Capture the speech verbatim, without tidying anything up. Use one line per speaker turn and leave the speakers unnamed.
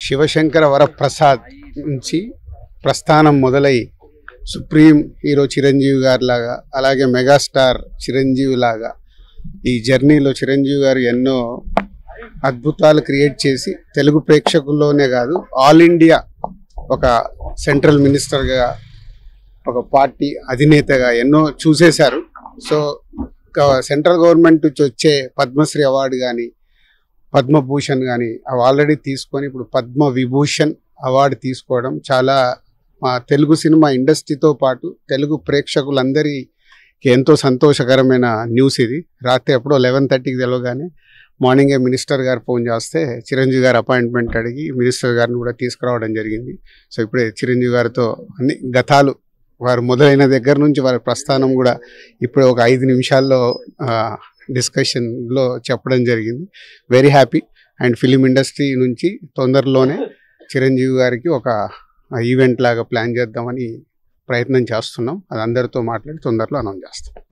శివశంకర వరప్రసాద్ నుంచి ప్రస్థానం మొదలై సుప్రీం హీరో చిరంజీవి గారి లాగా అలాగే మెగాస్టార్ చిరంజీవి లాగా ఈ జర్నీలో చిరంజీవి గారు ఎన్నో అద్భుతాలు క్రియేట్ చేసి తెలుగు ప్రేక్షకుల్లోనే కాదు ఆల్ ఇండియా ఒక సెంట్రల్ మినిస్టర్గా ఒక పార్టీ అధినేతగా ఎన్నో చూసేశారు. సో సెంట్రల్ గవర్నమెంట్ నుంచి వచ్చే పద్మశ్రీ అవార్డు కానీ పద్మభూషణ్ కానీ అవి ఆల్రెడీ తీసుకొని ఇప్పుడు పద్మ విభూషణ్ అవార్డు తీసుకోవడం చాలా మా తెలుగు సినిమా ఇండస్ట్రీతో పాటు తెలుగు ప్రేక్షకులందరికీ ఎంతో సంతోషకరమైన న్యూస్ ఇది. రాత్రి ఎప్పుడో లెవెన్ థర్టీకి తెలవగానే మార్నింగే మినిస్టర్ గారు ఫోన్ చేస్తే చిరంజీవి గారు అపాయింట్మెంట్ అడిగి మినిస్టర్ గారిని కూడా తీసుకురావడం జరిగింది. సో ఇప్పుడే చిరంజీవి గారితో అన్ని గతాలు వారు మొదలైన దగ్గర నుంచి వారి ప్రస్థానం కూడా ఇప్పుడు ఒక ఐదు నిమిషాల్లో డిస్కషన్లో చెప్పడం జరిగింది. Very happy. And film industry నుంచి తొందరలోనే చిరంజీవి గారికి ఒక ఈవెంట్ లాగా ప్లాన్ చేద్దామని ప్రయత్నం చేస్తున్నాం. అది అందరితో మాట్లాడి తొందరలో అనౌన్స్ చేస్తాం.